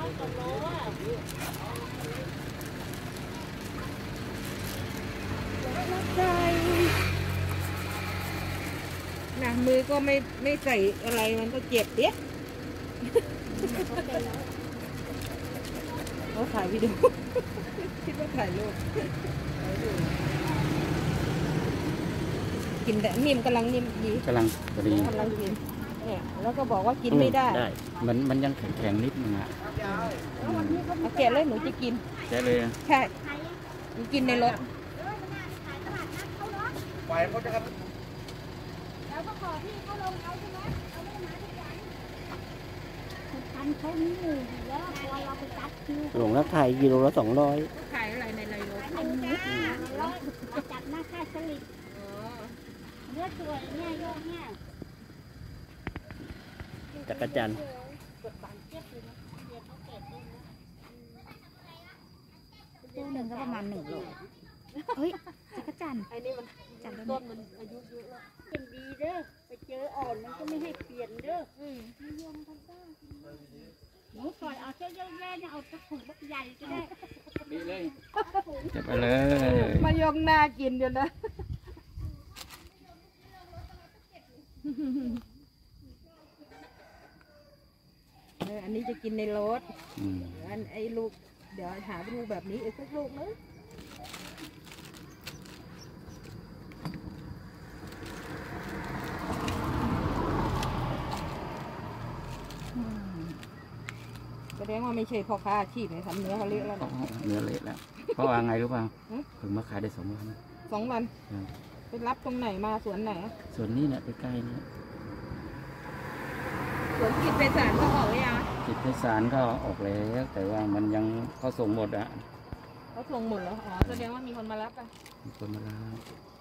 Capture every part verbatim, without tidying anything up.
ใส่นะมือก็ไม่ไม่ใส่อะไรมันก็เจ็บเด็กเขาถ่ายวิดีโอคิดว่าถ่ายรูปกินแต่นิ่มกำลังนิ่มดีกำลังดีกำลังกินเนี่ยแล้วก็บอกว่ากินไม่ได้ได้มันมันยังแข็งๆนิดนึงอ่ะเอาแกะเลยหนูจะกินแกะเลยใช่หนูกินในรถไปเขาจะครับแล้วก็ขอพี่เขาลงเอาใช่ไหมเอาไม่มาทุกวันกันเขามีหมูแล้วพอเราไปตัดคิวหลงแล้วขายกิโลละสองร้อยขายอะไรในไรรถอันนี้เราจับหน้าค่าสลิดเนื้อสวยเนี่ยโยกเนี่ยจักรจันทร์ตัวหนึ่งก็ประมาณหนึ่งโลเฮ้ยจักรจันทร์ไอ้นี่มันจันทร์ต้นมันอายุเยอะแล้วเป็นดีเด้อไปเจออ่อนมันก็ไม่ให้เปลี่ยนเด้อนิยมกันได้หนูปล่อยเอาเจ้าเยอะแยะเนี่ยเอาสักถุงบักใหญ่ก็ได้ดีเลยจับไปเลยมายกหน้ากินเดี๋ยวนะอันนี้จะกินในรถอันไอ้ลูกเดี๋ยวหาลูกแบบนี้อีกสักลูกนึงแสดงว่าไม่ใช่พ่อค้าอาชีพเลยทำเนื้อเขาเละแล้วนะเนื้อเละแล้วเพราะว่าไงรู้ป่ะถึงมาขายได้สองวันสองวันไปรับตรงไหนมาสวนไหนสวนนี้เนี่ยใกล้ๆนี่สวนกิจไปสารก็ออกเลยอ่ะกิจไปสารก็ออกแล้วแต่ว่ามันยังเขาส่งหมดอ่ะเขาส่งหมดแล้วอ๋อแสดงว่ามีคนมารับอ่ะมีคนมารับ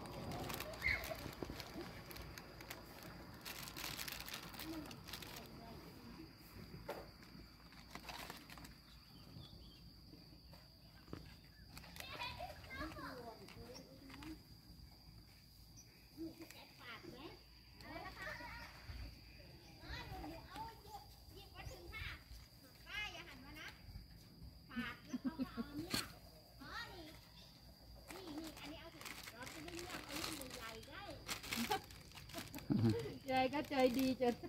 ยายก็ใจดีจน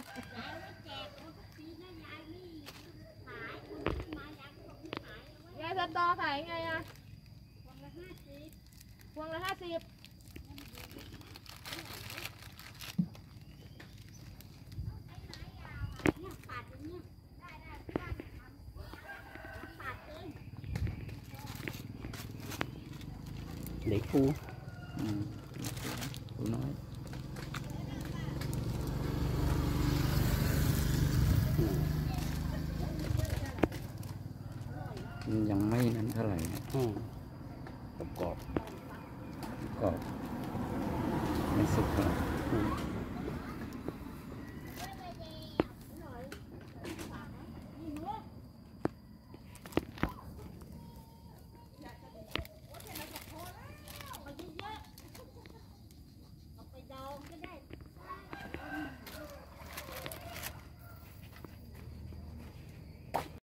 ยายสตอขายไงอะพวงละห้าสิบพวงละห้าสิบเด็กปูปูน้อยยังไม่นั้นเท่าไหร่นะกรอบกรอบกรอบไม่สุกเท่าไหร่